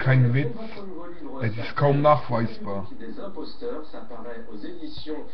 kein Witz. Es ist kaum nachweisbar. Des imposteurs, ça paraît aux éditions